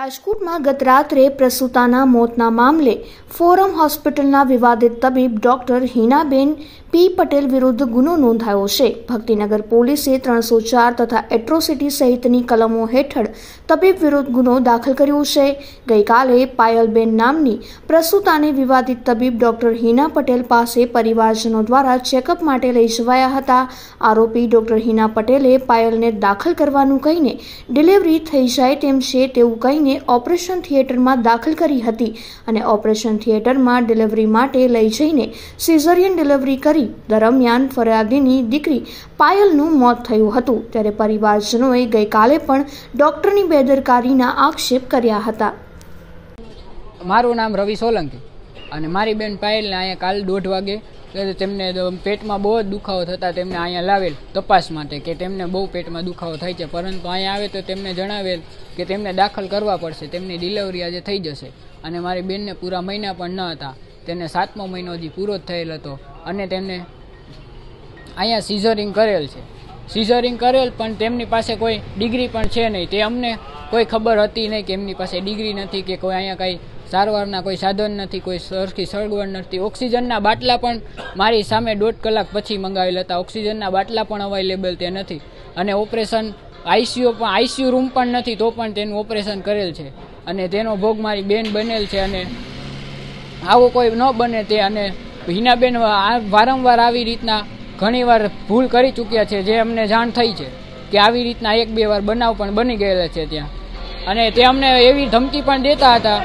રાજકોટમાં ગત રાત્રે પ્રસૂતાના મોતના મામલે ફોરમ હોસ્પિટલના વિવાદિત તબીબ ડોક્ટર હિનાબેન પી પટેલ વિરુદ્ધ ગુનો નોંધાયો છે। ભક્તિનગર પોલીસે 304 તથા એટ્રોસિટી સહિતની કલમો હેઠળ તબીબ વિરુદ્ધ ગુનો દાખલ કર્યો છે। ગઈકાલે પાયલબેન નામની પ્રસૂતાને વિવાદિત તબીબ ડોક્ટર હિના પટેલ પાસે પરિવારજનો દ્વારા ચેકઅપ માટે લઈ જવાયા હતા। આરોપી ડોક્ટર હિના પટેલે પાયલને દાખલ કરવાનું કહીને ડિલિવરી થઈ જાય તેમ છે તેવું કહીને ઓપરેશન થિયેટરમાં દાખલ કરી હતી અને ઓપરેશન થિયેટરમાં ડિલિવરી માટે લઈ જઈને સિઝેરિયન ડિલિવરી કરી દરમિયાન ફરિયાદીની દીકરી પાયલનું મોત થયું હતું। ત્યારે પરિવારજનોએ ગઈકાલે પણ ડોક્ટરની બેદરકારીના આક્ષેપ કર્યા હતા। મારું નામ રવિ સોલંકી અને મારી બેન પાયલને અહીંયા કાલ 1:30 વાગે તેમને પેટમાં બહુ જ દુખાવો થતા તેમને અહીંયા લાવેલ તપાસ માટે કે તેમને બહુ પેટમાં દુખાવો થાય છે, પરંતુ અહીંયા આવે તો તેમને જણાવેલ કે તેમને દાખલ કરવા પડશે, તેમની ડિલિવરી આજે થઈ જશે। અને મારી બેનને પૂરા મહિના પણ ન હતા, તેને 7મો મહિનો હજી પૂરો જ થયેલ હતો અને તેમને અહીંયા સિઝરિંગ કરેલ છે। સિઝરિંગ કરેલ પણ તેમની પાસે કોઈ ડિગ્રી પણ છે નહીં, તે અમને કોઈ ખબર હતી નહીં કે એમની પાસે ડિગ્રી નથી કે કોઈ અહીંયા કંઈ સારવારના કોઈ સાધન નથી, કોઈ સરખી સગવડ નથી। ઓક્સિજનના બાટલા પણ મારી સામે 1.5 કલાક પછી મંગાવેલ હતા, ઓક્સિજનના બાટલા પણ અવેલેબલ તે નથી અને ઓપરેશન આઈસીયુ રૂમ પણ નથી, તો પણ તેનું ઓપરેશન કરેલ છે અને તેનો ભોગ મારી બેન બનેલ છે અને આવો કોઈ ન બને તે। અને હિનાબેન વારંવાર આવી રીતના ઘણીવાર ભૂલ કરી ચૂક્યા છે, જે અમને જાણ થઈ છે કે આવી રીતના 1-2 વાર બનાવ પણ બની ગયેલા છે ત્યાં, અને તે અમને એવી ધમકી પણ દેતા હતા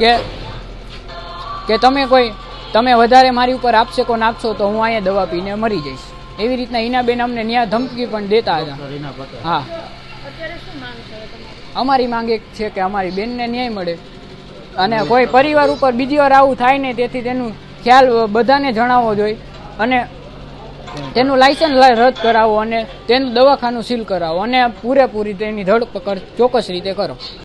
કે તમે વધારે મારી ઉપર આપશેકો નાખશો તો હું અહીંયા દવા પીને મરી જઈશ, એવી રીતના હિનાબેન અમને ન્યા ધમકી પણ દેતા હતા। હા, અમારી માંગ એક છે કે અમારી બેનને ન્યાય મળે અને કોઈ પરિવાર ઉપર બીજી વાર આવું થાય ને, તેથી તેનું ખ્યાલ બધાને જણાવવો જોઈએ અને તેનું લાયસન્સ રદ કરાવો અને તેનું દવાખાનું સીલ કરાવો અને પૂરેપૂરી તેની ધરપકડ ચોક્કસ રીતે કરો।